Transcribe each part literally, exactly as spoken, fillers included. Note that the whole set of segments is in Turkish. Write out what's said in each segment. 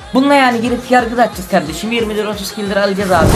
Bununla yani girip yargı da açacağız kardeşim. yirmi lira otuz lira alacağız abi.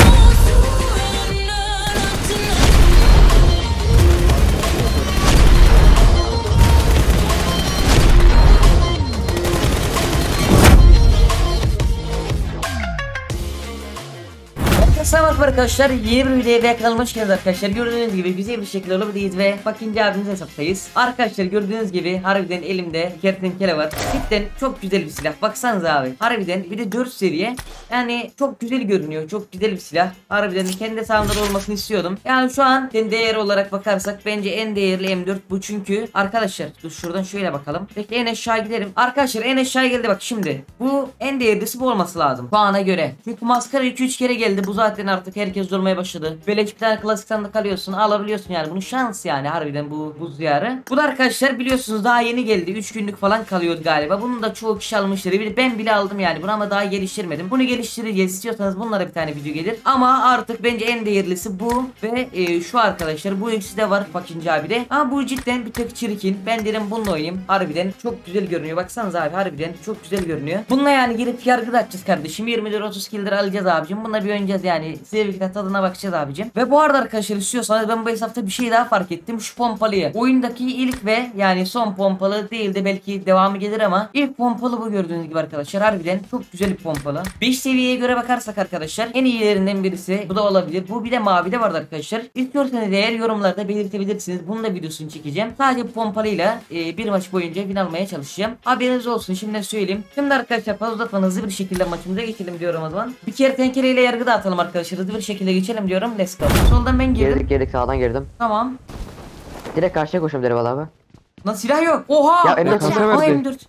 Selam arkadaşlar, yeni bir videoya kalmış geldiniz arkadaşlar. Gördüğünüz gibi güzel bir şekilde olabiliriz ve bakınca abimiz hesaptayız. Arkadaşlar gördüğünüz gibi harbiden elimde kertenkele var. Cidden çok güzel bir silah. Baksanıza abi. Harbiden bir de dört seviye. Yani çok güzel görünüyor. Çok güzel bir silah. Harbiden kendi hesabımda olmasını istiyordum. Yani şu an değer olarak bakarsak bence en değerli M dört bu, çünkü arkadaşlar dur şuradan şöyle bakalım. Peki en aşağı gidelim. Arkadaşlar en aşağı geldi bak şimdi. Bu en değerlisi bu olması lazım şu ana göre. Çünkü maskara iki üç kere geldi. Bu zaten artık herkes durmaya başladı. Böyle bir tane klasik sandık alıyorsun, alabiliyorsun yani. Bunun şans yani harbiden bu buz diyarı. Bu da arkadaşlar biliyorsunuz daha yeni geldi. üç günlük falan kalıyordu galiba. Bunu da çoğu kişi almıştır. Ben bile aldım yani. Bunu ama daha geliştirmedim. Bunu geliştireceğiz. İstiyorsanız bunlara bir tane video gelir. Ama artık bence en değerlisi bu ve e, şu arkadaşlar. Bu ikisi de var Bakınca abi de. Ama bu cidden bir tek çirkin. Ben dedim bununla oynayayım. Harbiden çok güzel görünüyor. Baksanız abi harbiden çok güzel görünüyor. Bununla yani girip yargı da açacağız kardeşim. yirmi lira otuz lira alacağız abicim. Bununla bir oynayacağız yani. Zevkine tadına bakacağız abicim. Ve bu arada arkadaşlar istiyorsanız ben bu hesapta bir şey daha fark ettim. Şu pompalıyı. Oyundaki ilk ve yani son pompalı değil de belki devamı gelir ama ilk pompalı bu, gördüğünüz gibi arkadaşlar. Harbiden çok güzel bir pompalı. beş seviyeye göre bakarsak arkadaşlar en iyilerinden birisi bu da olabilir. Bu bir de mavi de vardı arkadaşlar. İstiyorsanız eğer yorumlarda belirtebilirsiniz. Bunun da videosunu çekeceğim. Sadece pompalıyla e, bir maç boyunca win almaya çalışacağım. Haberiniz olsun, şimdiden söyleyeyim. Şimdi arkadaşlar fazla uzatmadan hızlı bir şekilde maçımıza geçelim diyorum o zaman. Bir kere tenkeleyle yargı da atalım arkadaşlar. Hızlı bir şekilde geçelim diyorum. Let's go. Soldan ben girdim. Girdik girdik sağdan girdim. Tamam. Direkt karşıya koşuyorum Deri abi. Lan silah yok. Oha. Ya M dört Oha M dört.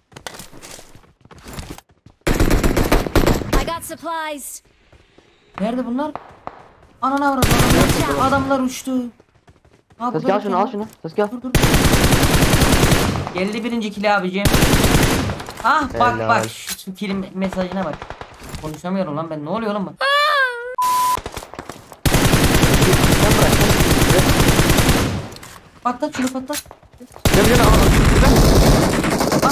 I got supplies. Nerede bunlar? Anana avradı. Adamlar, adamlar uçtu. Ha, Sasuke al şunu al şunu. Sasuke al. Dur, dur. Geldi birinci kill abicim. Ah bak Helal. bak şu kill mesajına bak. Konuşamıyorum lan ben, ne oluyor oğlum ben? Patlat şunu patlat. Gel gel al.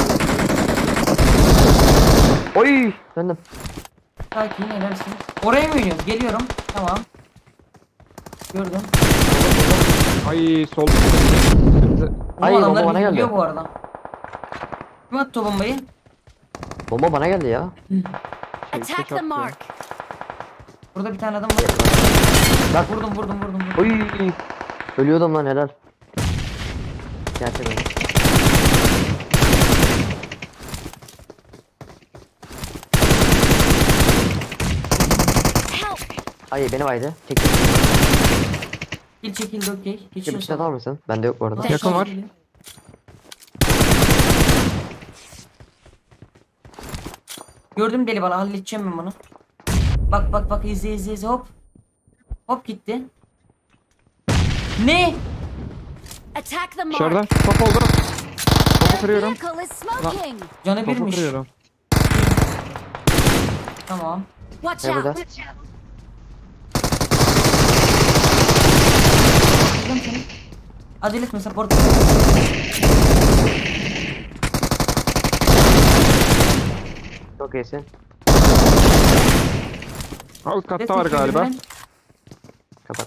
Oy döndüm. Sakin helalsin. Oraya mı oynuyoruz? Geliyorum. Tamam. Gördüm. Ay sol. Bu Ay, adamlar bomba bana gidiyor geldi. bu arada. Kim attı o bombayı? Bomba bana geldi ya. Attack the mark. Burada bir tane adam var. Bak. Vurdum vurdum vurdum. vurdum. Oy. Ölüyordum lan helal. Gerçekten. Help. Ay benim aydı. Çekil. Kill çekildi okey. Bir şey Geçiyorsun. atar mısın? Bende yok bu arada. Yakın var. Gördüm deli bala, halledeceğim ben bunu. Bak bak bak izle izle izle hop. Hop gitti. Ne? Attack the mark. Dışarıda. Top oldu. Topu kırıyorum. Vehicle is smoking. Canı Topu birmiş. kırıyorum. Tamam. Watch Ne out. burada? Gördüm seni. Acele etme support. Çok iyisin. Alt katta var galiba. Kapat.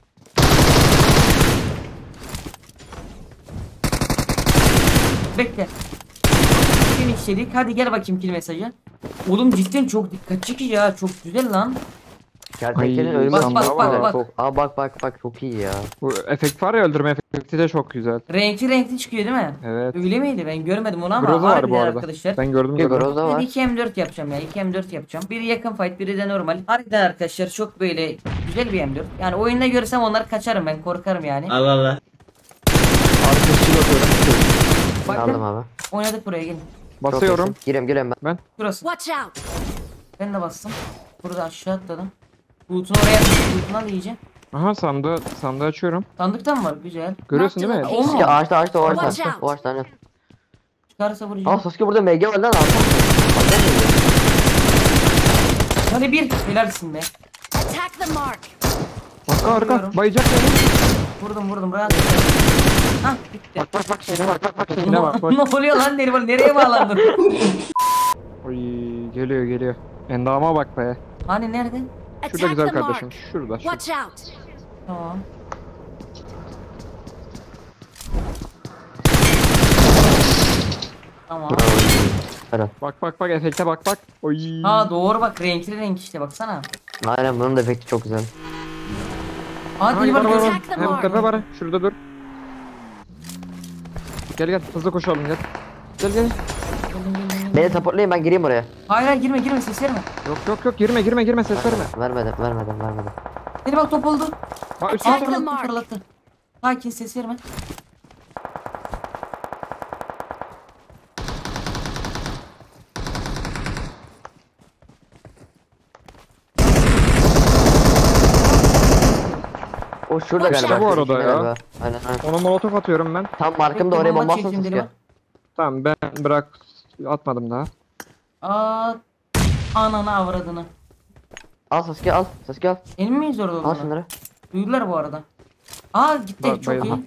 Bekle. Kim işledik? Hadi gel bakayım kill mesajı. Oğlum cidden çok dikkat çekici ya. Çok güzel lan. Kertenkelenin Ay, ölümü bak, çok bak, güzel, bak, bak. çok- Aa bak bak bak çok iyi ya. Bu efekt var ya, öldürme efekti de çok güzel. Renkli renkli çıkıyor değil mi? Evet. Öyle miydi? Ben görmedim onu ama Groza var bu harbiden arada. arkadaşlar. Ben gördüm Bir gördüm. Groza Ben var. iki M dört yapacağım ya. iki M dört yapacağım. Biri yakın fight, biri de normal. Harbiden arkadaşlar çok böyle güzel bir M dört. Yani oyunda görsem onları kaçarım, ben korkarım yani. Allah Allah. Arkasıyla atıyorum. Ben Bakın aldım abi. oynadık, buraya gelin. Çok Basıyorum. iyisin. Gireyim gireyim ben. Burası. Watch out. Ben de bastım. Burada aşağı atladım. Loot'unu oraya atmışım. Loot'unu al iyice. Aha sandığı, sandığı açıyorum. Sandıkta mı var? Güzel. Görüyorsun değil mi? O mu? Sasuke ağaçta ağaçta o Watch ağaçta. out. O ağaçta aynen. Çıkarsa vuracağım. Aa Sasuke burada M G var lan arka. Hadi bir. Helalsin be. Attack the mark. Arka Vuruyorum. arka. Bayacak beni. Vurdum vurdum. Rahat. Hah bitti. Bak bak bak şeyine bak bak bak. Yine bak bak. Ne oluyor lan? Nereye, nereye bağlandın? Oy Geliyor geliyor. Endama bak be. Hani nerede? Şurada Attack güzel the kardeşim. mark. Şurada. şurada. Watch out. Tamam. Tamam. Helal. Bak bak bak efekte bak bak. Oy. Ha doğru bak, renkli renk işte baksana. Aynen bunun da efekti çok güzel. Hadi Ay, iyi bak var, var, var. Attack the Hem mark. tepe var. Şurada dur. Gel gel hızlı koşalım gel. Gel gel. Beni supportlayın, ben gireyim oraya. Hayır hayır, girme girme, ses verme. Yok yok yok girme girme girme ses verme. Vermedim, vermedim, vermedim. Seni bak, top oldu. Ha üst Aa, Attack the fırlattı mark. fırlattı. Sakin, ses verme. O şurada Bak galiba. işte bu arada şurada ya. galiba. Aynen aynen. Ona molotof atıyorum ben. Tam markımda oraya bomba atmasın çekeyim ki. dedim. Tamam ben bırak atmadım daha. Aa, ananı avradını. Al Sasuke, al. Sasuke al. Emin miyiz orada Al olduğunu? şunları. Duydular bu arada. Aa gitti, Ba- çok bayıldım. iyi.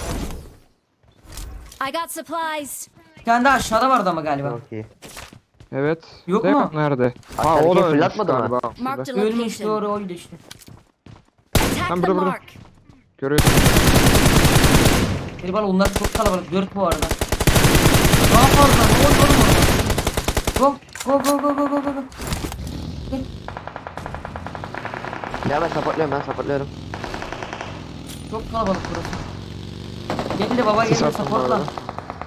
I got supplies. Bir tane daha aşağıda vardı ama galiba. Çok iyi. Evet. Yok De- mu? Nerede? Ha Aşağıdaki o da ölmüş fırlatmadı mı? galiba. Mark Şurada. the Ölmüş, location. doğru oydu işte. Attack Tam the burada, burada. mark. Görüyorsun. Biri bana, onlar çok kalabalık. Dört bu arada. Daha fazla. Ne oldu oğlum orada? Go go go go go go go. Gel. Ya ben supportluyorum, ben supportluyorum. Çok kalabalık burası. Gel de baba, Sis gel de attım bu supportla. arada.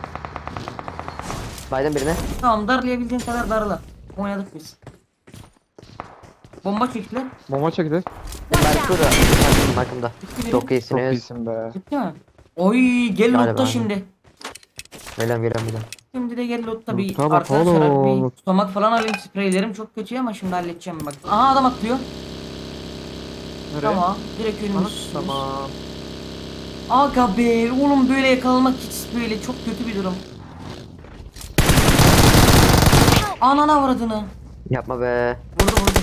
Baydım birine. Tamam, darlayabildiğin kadar darla. Oynadık biz. Bomba çektiler. Bomba çekti. Ben Watch out. şurada. Markım, markımda. Gitti biri. Çok Çok iyisiniz. iyisin be. Gitti mi? Oy gel Galiba, lootta aynen. şimdi. Geliyorum, geliyorum, geliyorum. Şimdi de gel lootta bir Loot'a bak arkadaşlar oğlum. bir tutamak falan alayım, spreylerim çok kötü ama şimdi halledeceğim bak. Aha adam atlıyor. Nereye? Tamam, direkt Aha, önümüz. tamam. Aga be oğlum, böyle yakalamak hiç böyle çok kötü bir durum. Anana avradını. Yapma be. Vurdu vurdu.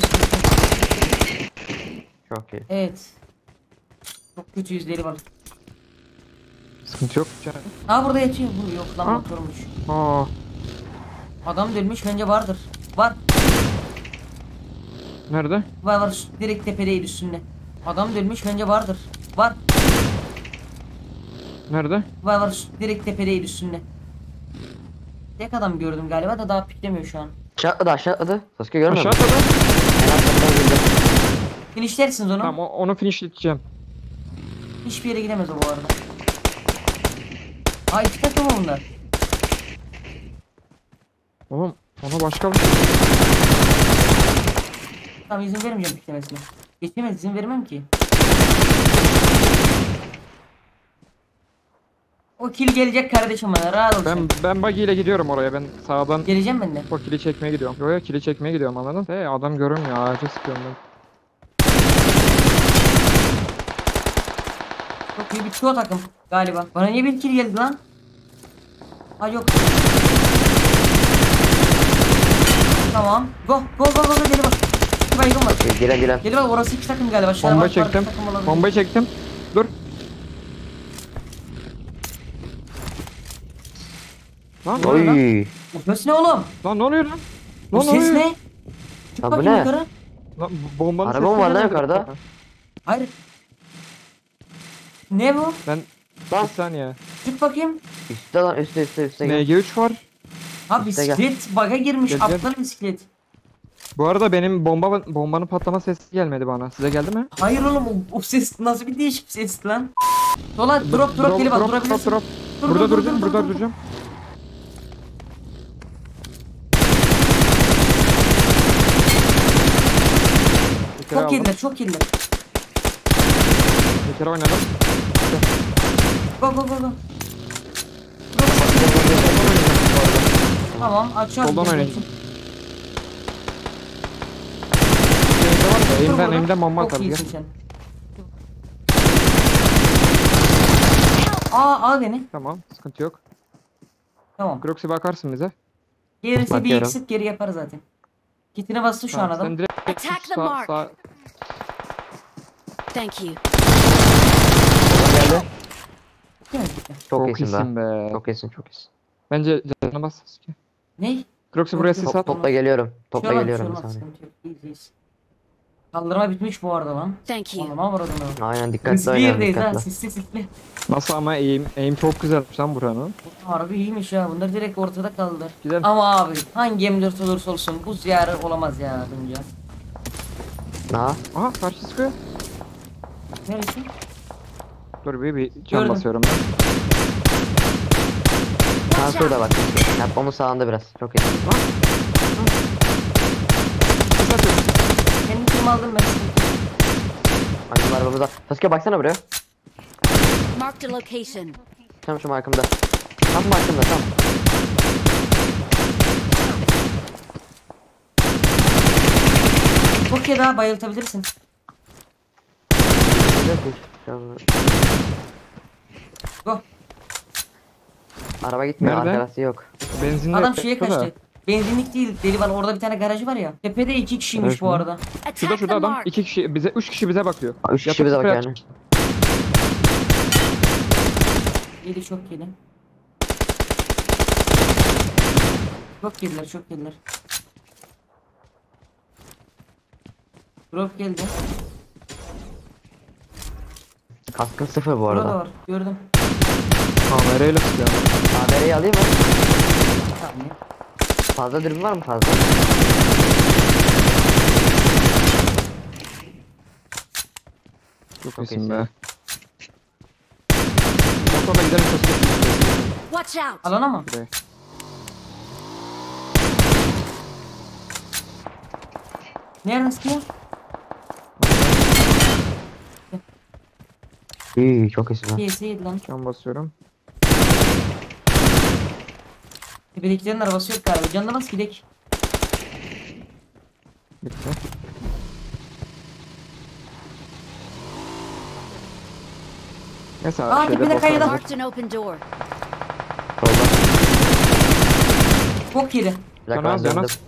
Çok iyi. Evet. Çok kötü yüzleri var. Sıkıntı yok. Ha burada yatıyor. Bu yok lan, Ha? motormuş. Aa. Adam dönmüş, bence vardır. Var. Nerede? Var var, şu- direkt tepedeydi üstünde. Adam dönmüş, bence vardır. Var. Nerede? Var var, şu- direkt tepedeydi üstünde. Tek adam gördüm galiba da daha piklemiyor şu an. Aşağı atladı, aşağı atladı. Sasuke görmüyor Aşağı musun? atladı. En alttan girdi. Finishlersiniz onu. Tamam o- onu finishleteceğim. Hiçbir yere gidemez o bu arada. Aa, iki takım mı bunlar? Oğlum ona başka bir Tamam, izin vermeyeceğim piklemesine. Geçemez, izin vermem ki. O kill gelecek kardeşim bana, rahat ol sen. Ben ben buggy ile gidiyorum oraya. Ben sağdan Geleceğim ben de. o kili çekmeye gidiyorum. Yo yo kili çekmeye gidiyorum anladın? Hey adam görünmüyor. Ağaca sıkıyorum ben. Çok iyi bir çoğu takım galiba. Bana niye bir kill geldi lan? Ha yok. Tamam. Go go go go go, geri bak. İki baygın var. İyi, Girelim, girelim. Geri bak, orası iki takım galiba. Şuna Bomba bak, farklı çektim. takım olabilir. Bombayı çektim. Dur. Lan ne oluyor lan? Oy. O ses ne oğlum? Lan ne oluyor lan? O Lan ne ses oluyor? ne? Çık Lan bu bakayım ne? yukarı. Lan bombanın Araba sesi mı var lan nereden yukarıda? geliyor? Hayır. Ne bu? Ben Lan bir saniye. Çık bakayım. üstte lan, üstte, üstte, üstte. M Gel. G üç var. Ha, İşte gel. bisiklet bug'a girmiş. Gel, gel. Aptal bisiklet. Bu arada benim bomba bombanın patlama sesi gelmedi bana. Size geldi mi? Hayır oğlum, o, o ses nasıl bir değişik bir ses lan. Sola drop drop, geri bak, drop, durabilirsin. drop. Dur, Burada dur, dur, duracağım, dur, burada dur, dur. duracağım. Bir kere Çok aldım. iyiler, çok iyiler. Bir kere oynadım. Go go go go. Tamam, açar. Soldan oynayacağım. Dur Elimden, burada. elimden bomba Çok atarız. iyisin Gel. sen. Aa, al beni. Tamam, sıkıntı yok. Tamam. Groxy bakarsın bize. Gelirse bir Bakıyorum. eksik, geri yapar zaten. Kitine bastı şu an Tamam, adam. sen direkt Attack the sağ, mark. sağ, Thank you. Geldi. Değil mi? Gitti. Çok çok iyisin be. iyisin be. Çok iyisin, çok iyisin. Bence canına bas. Sasuke. Ne? Croxy buraya Yok, sis yok. at. Top, topla geliyorum. Bir şey Topla olmaz, geliyorum bir bir şey olmaz, saniye. sıkıntı yok. İyiyiz, iyiyiz. Kaldırma bitmiş bu arada lan. Thank you. Anlamam var adını. Aynen dikkatli Riskli oynayalım yerdeyiz ha. dikkatli. Sisli sisli. Nasıl ama aim, aim çok güzelmiş lan buranın. Harbi iyiymiş ya. Bunlar direkt ortada kaldılar. Gidelim. Ama abi hangi M dört olursa olsun bu ziyarı olamaz ya bence. Ha? Aha karşı sıkıyor. Neresi? Dur bir bir can Gördüm. basıyorum ben. Ha şurada bak. Yap onun sağında biraz. Çok iyi. Sis atıyorum. Kendi kim aldım ben. Bizim arabamıza. Sasuke baksana buraya. Marked a location. Tam şu markamda. Tam markamda tam. Çok iyi daha bayıltabilirsin. Go. Araba gitmiyor, Nerede? arkası yok. Benzinli Adam şeye yapıyor da. kaçtı. Benzinlik değil deli var, orada bir tane garajı var ya. Tepede iki kişiymiş Garaj bu mı? arada. Şurada Attack the şurada adam mark. iki kişi bize üç kişi bize bakıyor. Üç kişi Yatıp bize bak sprey yani. Yedi çok yedi. Çok yediler, çok yediler. Drop geldi. Kaskın sıfır bu Burada arada. var, gördüm. Kamerayla sıkıyor. Kamerayı alayım mı? Tamam. Fazla dürbün var mı fazla? Çok Çok iyisin iyisin. be. Motorla gidelim Sasuke. Watch out. Alana mı? Buraya. Nereden sıkıyor? İyi çok iyisin lan. P S yedi lan. Can basıyorum. Tepedekilerin arabası yok galiba. Canına bas gidek. Bitti. Neyse Aa, şeyde tepede boss kayada. var. Marked an open door. Solda. Çok yedi. Bir dakika ben Canaz, döndüm. canaz.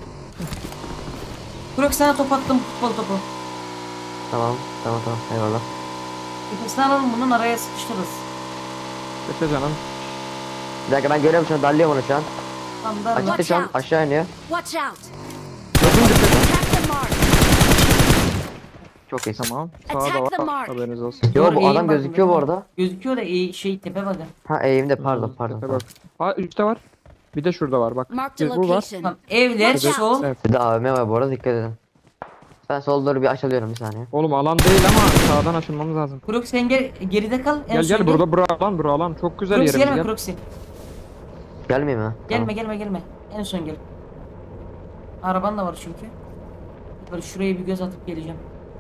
Krok sana top attım, futbol topu. Tamam tamam tamam eyvallah. Tepesine alalım, bunun araya sıkıştırırız. Bekle canım. Bir dakika ben görüyorum şunu, darlıyorum onu şu an. Tam da Açıkta şu an aşağı iniyor. Watch out. Yakın dikkat. Attack the mark. Çok iyisin. Tamam. Sağda Attack the var. mark. Haberiniz olsun. Yo Doğru, bu eğim adam bakın gözüküyor bu bakın. arada. Gözüküyor da iyi şey tepe bakın. Ha eğimde pardon pardon. Tepe pardon. bak. Ha üstte var. Bir de şurada var bak. Marked a Bir bu var. location. Tamam, evler Watch sol. Evet. Bir de A V M var bu arada, dikkat edin. Ben sol doğru bir açılıyorum bir saniye. Oğlum alan değil ama sağdan açılmamız lazım. Krok sen gel, geride kal. En Gel son gel burada bura alan bura alan. Çok güzel Kroksi yerimiz gelme gel. Kroksi. Gelmeyeyim ha. Gelme gelme gelme. En son gel. Araban da var çünkü. Böyle şuraya bir göz atıp geleceğim.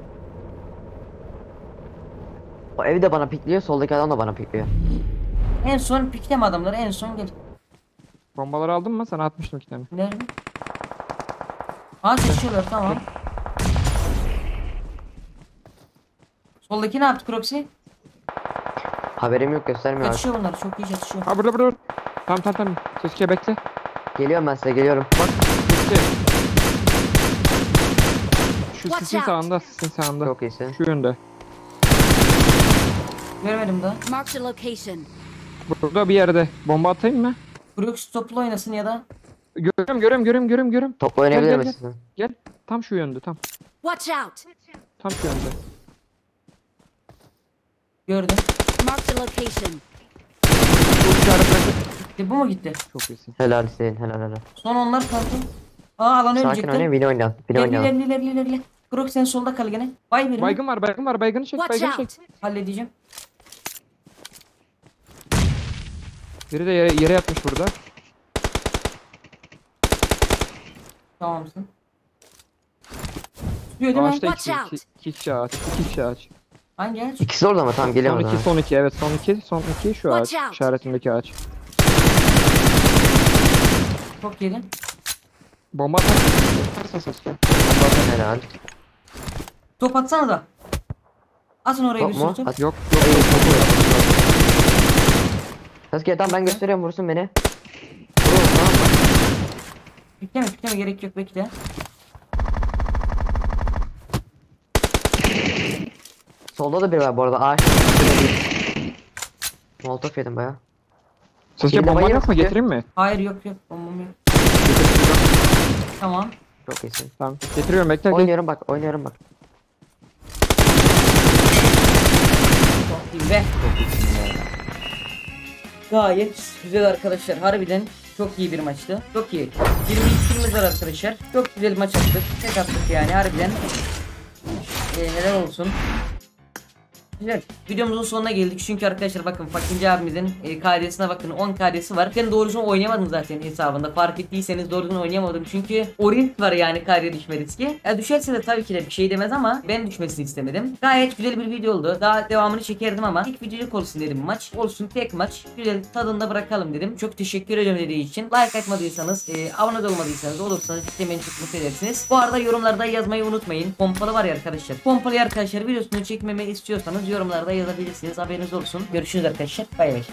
O ev de bana pikliyor, soldaki adam da bana pikliyor. En son pikleme adamları, en son gel. Bombaları aldın mı? Sana atmıştım iki tane. Nerede? Aa çatışıyorlar, tamam. Soldaki ne yaptı Kroksi? Haberim yok, göstermiyor artık. Çatışıyor bunlar, çok iyi çatışıyor. Ha burada burada. Tamam tamam tamam. Sasuke bekle. Geliyorum ben size, geliyorum. Bak Sasuke. Şu Watch sisin out. sağında, sisin sağında. Çok iyisin. Şu yönde. Görmedim daha. Marked a location. Burada bir yerde. Bomba atayım mı? Kroksi toplu oynasın ya da. Görüyorum görüyorum görüyorum görüyorum görüyorum. Topla oynayabilir Gel, gel, misin? Gel. Tam şu yönde tam. Watch out. Tam şu yönde. Gördüm. Marked a location. Bu işaretleri. Gitti, bu mu gitti? Çok iyisin. Helal Hüseyin, helal helal. Son onlar kaldı. Aa alan Sakin ölecekler. oynayın, beni oynayalım. Beni Gel oynayalım. ilerle ilerle ilerle. Krok sen solda kal gene. Bay verin. Baygın var baygın var. Baygını çek Watch baygını out. çek. Halledeceğim. Biri de yere, yere yatmış burada. Tamamsın. Tutuyor değil mi? Ağaçta Watch iki, out. iki, iki kişi ağaç. İki kişi ağaç. Hangi ağaç? İkisi orada mı? Tamam geliyorum Son o iki zaman. son iki evet son iki son iki şu ağaç. Watch out. İşaretimdeki ağaç. Çok yedi. Bomba atar. Atarsan Sasuke. Helal. Top atsana da. Atın oraya Top bir mu? sürü top. At. Yok yok Hayır, yok. topu yok. Sasuke tamam ben gösteriyorum, vursun beni. Vurun tamam mı? Pikleme pikleme gerek yok, bekle. Solda da biri var bu arada, ağaç. Molotof yedim baya. Sasuke Elinde bomba bayır yok mu Sasuke. getireyim mi? Hayır yok yok, bombam yok. Tamam. Çok iyisin. Tamam. Getiriyorum bekle. bekle. Oynuyorum bak, oynuyorum bak. Çok iyi be. Gayet güzel arkadaşlar. Harbiden çok iyi bir maçtı. Çok iyi. yirmi iki kilimiz var arkadaşlar. Çok güzel bir maç attık. Tek attık yani harbiden. Ee, neler olsun. Güzel. Videomuzun sonuna geldik çünkü arkadaşlar bakın Fakinci abimizin e, K D'sine bakın on K D'si var. Ben doğrusunu oynayamadım zaten hesabında. Fark ettiyseniz doğrusunu oynayamadım çünkü Orient var yani K D düşme riski. Ya düşerse de tabii ki de bir şey demez ama ben düşmesini istemedim. Gayet güzel bir video oldu. Daha devamını çekerdim ama ilk videoluk olsun dedim maç. Olsun tek maç. Güzel tadında bırakalım dedim. Çok teşekkür ederim dediği için. Like atmadıysanız, e, abone de olmadıysanız olursanız cidden beni çok mutlu edersiniz. Bu arada yorumlarda yazmayı unutmayın. Pompalı var ya arkadaşlar. Pompalı arkadaşlar videosunu çekmemi istiyorsanız yorumlarda yazabilirsiniz. Haberiniz olsun. Görüşürüz arkadaşlar. Bay bay.